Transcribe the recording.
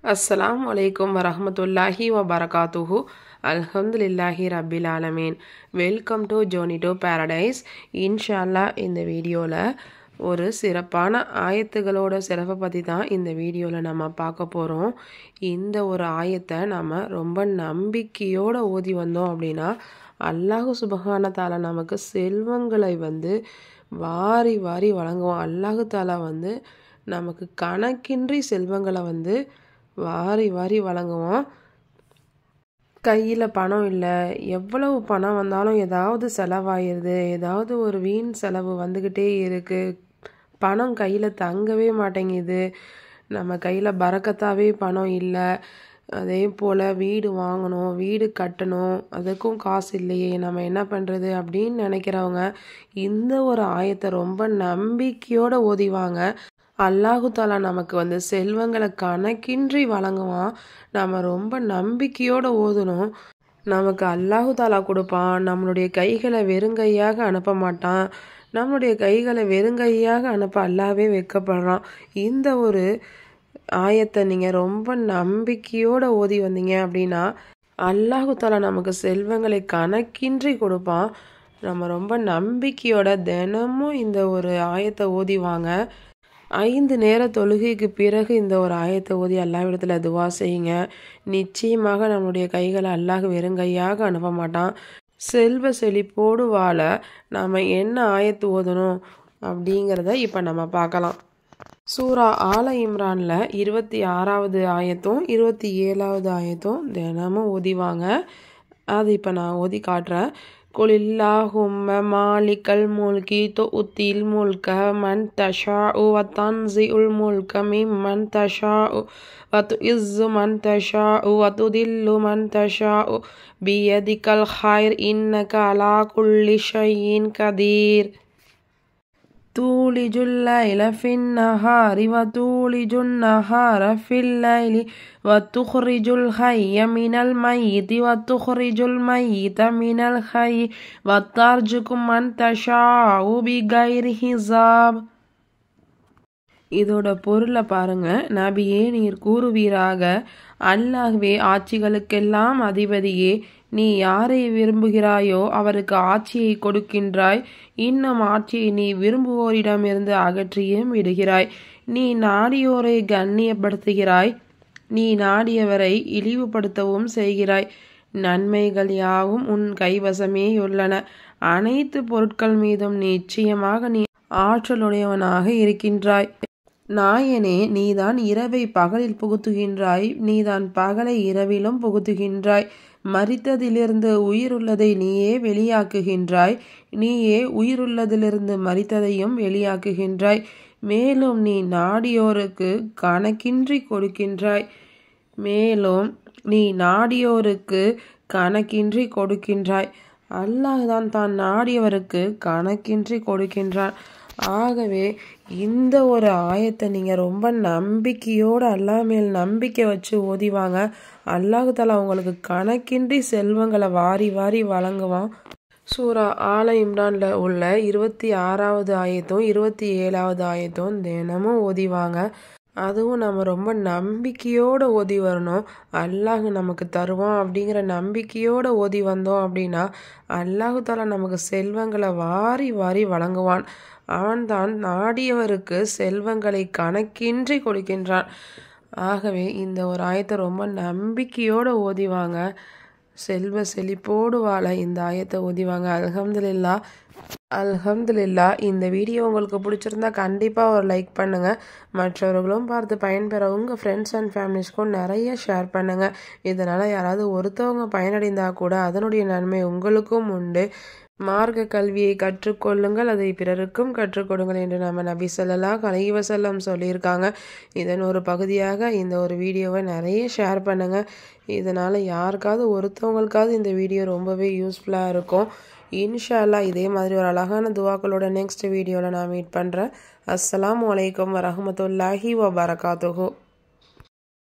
Assalamu alaikum wa rahmatullahi wa barakatuhu. Alhamdulillahi Rabbil Alameen. Welcome to Journey to Paradise. Inshallah இந்த வீடியோவில் ஒரு சிறப்பான ஆயத்துகளோட சிறப்பை பற்றி தான் இந்த வீடியோவில் நம்ம பார்க்க போகிறோம். இந்த ஒரு ஆயத்தை நம்ம ரொம்ப நம்பிக்கையோடு ஓதி வந்தோம் அப்படின்னா அல்லாஹு சுபஹான தாலா நமக்கு செல்வங்களை வாரி வாரி வழங்குவோம். அல்லாஹு தாலா நமக்கு கணக்கின்றி செல்வங்களை வாரி வாரி வழங்குவோம். கையில் பணம் இல்லை, எவ்வளவு பணம் வந்தாலும் ஏதாவது செலவாயிடுது, ஏதாவது ஒரு வீண் செலவு வந்துக்கிட்டே இருக்குது, பணம் கையில் தங்கவே மாட்டேங்குது, நம்ம கையில் பறக்கத்தாவே பணம் இல்லை, அதே போல் வீடு வாங்கணும், வீடு கட்டணும், அதுக்கும் காசு இல்லையே, நம்ம என்ன பண்ணுறது அப்படின்னு நினைக்கிறவங்க இந்த ஒரு ஆயத்தை ரொம்ப நம்பிக்கையோடு ஓதிவாங்க. அல்லாஹு தாலா நமக்கு செல்வங்களை கணக்கின்றி வழங்குவான். நம்ம ரொம்ப நம்பிக்கையோடு ஓதணும். நமக்கு அல்லாஹு தாலா கொடுப்பான். நம்மளுடைய கைகளை வெறுங்கையாக அனுப்ப மாட்டான். நம்மளுடைய கைகளை வெறுங்கையாக அனுப்ப அல்லாவே வைக்கப்படுறான். இந்த ஒரு ஆயத்தை நீங்கள் ரொம்ப நம்பிக்கையோடு ஓதி வந்தீங்க அப்படின்னா அல்லாஹு தாலா நமக்கு செல்வங்களை கணக்கின்றி கொடுப்பான். நம்ம ரொம்ப நம்பிக்கையோட தினமும் இந்த ஒரு ஆயத்தை ஓதிவாங்க. 5 நேர தொழுகைக்கு பிறகு இந்த ஒரு ஆயத்தை ஓதி அல்லாஹ்விடத்தில் துவா செய்யுங்க. நிச்சயமாக நம்மளுடைய கைகளை அல்லாஹ் வெறுங்கையாக அனுப்ப மாட்டான். செல்வ செழிப்போடு வாழ நாம் என்ன ஆயத்து ஓதணும் அப்படிங்கிறத இப்போ நம்ம பார்க்கலாம். சூரா ஆல இம்ரானில் 26வது ஆயத்தும் 27வது ஆயத்தும் தினமும் ஓதிவாங்க. அது இப்போ நான் ஓதி காட்டுறேன். குலில்லாஹும்ம மாலிகல் முல்கி துஉத்தில் முல்க மன் தஷாஉ வ தன்ஸிஉல் முல்க மிம்மன் தஷாஉ வ துஇஸ்ஸு மன் தஷாஉ வ துதில்லு மன் தஷாஉ பியதிகல் கைர் இன்னக அலா குல்லி ஷைஇன் கதீர். தூலிஜுல் லைல ஃபின் நஹாரி வ தூலிஜுன் நஹார ஃபில் லைலி வ துஹ்ரிஜுல் ஹய்ய மினல் மையிதி வ துஹ்ரிஜுல் மையித மினல் ஹய்யி வ தர்ஜுகு மன் தஷாஉ பிகைரி ஹிசாப். இதோட பொருளை பாருங்க. நபியே, நீர் கூறுவீராக, அல்லாஹ்வே ஆட்சிகளுக்கெல்லாம் அதிபதியே, நீ யாரை விரும்புகிறாயோ அவருக்கு ஆட்சியை கொடுக்கின்றாய். இன்னும் ஆட்சியை நீ விரும்புவோரிடமிருந்து அகற்றியும் விடுகிறாய். நீ நாடியோரை கண்ணியப்படுத்துகிறாய், நீ நாடியவரை இழிவுபடுத்தவும் செய்கிறாய். நன்மைகள் யாவும் உன் கைவசமேயுள்ளன. அனைத்து பொருட்கள் மீதும் நிச்சயமாக நீ ஆற்றலுடையவனாக இருக்கின்றாய். நாயனே, நீதான் இரவை பகலில் புகுத்துகின்றாய், நீதான் பகலை இரவிலும் புகுத்துகின்றாய். மரித்ததிலிருந்து உயிருள்ளதை நீயே வெளியாக்குகின்றாய், நீயே உயிருள்ளதிலிருந்து மரித்ததையும் வெளியாக்குகின்றாய். மேலும் நீ நாடியோருக்கு கணக்கின்றி கொடுக்கின்றாய், மேலும் நீ நாடியோருக்கு கணக்கின்றி கொடுக்கின்றாய். அல்லாஹ் தான் நாடியவருக்கு கணக்கின்றி கொடுக்கின்றான். ஆகவே இந்த ஒரு ஆயத்தை நீங்கள் ரொம்ப நம்பிக்கையோடு அல்லாஹ் மேல் நம்பிக்கை வச்சு ஓதிவாங்க. அல்லாஹ் தஆலா உங்களுக்கு கணக்கின்றி செல்வங்களை வாரி வாரி வழங்குவான். சூரா ஆல இம்ரானில் உள்ள 26வது ஆயத்தும் 27வது ஆயத்தும் தினமும் ஓதிவாங்க. அதுவும் நம்ம ரொம்ப நம்பிக்கையோடு ஓதி வரணும். அல்லாஹ் நமக்கு தருவான் அப்படிங்கிற நம்பிக்கையோடு ஓதி வந்தோம் அப்படின்னா அல்லாஹ் தஆலா நமக்கு செல்வங்களை வாரி வாரி வழங்குவான். அவன்தான் நாடியவருக்கு செல்வங்களை கணக்கின்றி கொடுக்கின்றான். ஆகவே இந்த ஒரு ஆயத்தை ரொம்ப நம்பிக்கையோடு ஓதிவாங்க. செல்வ செழிப்போடு வாழ இந்த ஆயத்தை ஓதிவாங்க. அல்ஹம்துலில்லாஹ். அல்ஹம்துலில்லாஹ். இந்த வீடியோ உங்களுக்கு பிடிச்சிருந்தா கண்டிப்பாக ஒரு லைக் பண்ணுங்கள். மற்றவர்களும் பார்த்து பயன்பெற உங்கள் ஃப்ரெண்ட்ஸ் அண்ட் ஃபேமிலிஸ்க்கும் நிறைய ஷேர் பண்ணுங்கள். இதனால் யாராவது ஒருத்தவங்க பயனடைந்தால் கூட அதனுடைய நன்மை உங்களுக்கும் உண்டு. மார்க்க கல்வியை கற்றுக்கொள்ளுங்கள், அதை பிறருக்கும் கற்றுக் கொடுங்கள் என்று நம்ம நபி ஸல்லல்லாஹு அலைஹி வஸல்லம் சொல்லியிருக்காங்க. இதன் ஒரு பகுதியாக இந்த ஒரு வீடியோவை நிறைய ஷேர் பண்ணுங்கள். இதனால் யாருக்காவது ஒருத்தவங்களுக்காவது இந்த வீடியோ ரொம்பவே யூஸ்ஃபுல்லாக இருக்கும். இன்ஷா அல்லாஹ் இதே மாதிரி ஒரு அழகான துவாக்களோட நெக்ஸ்ட் வீடியோவில் நான் மீட் பண்ணுறேன். அஸ்ஸலாமு அலைக்கும் வரஹ்மத்துல்லாஹி வபரகாத்துஹு.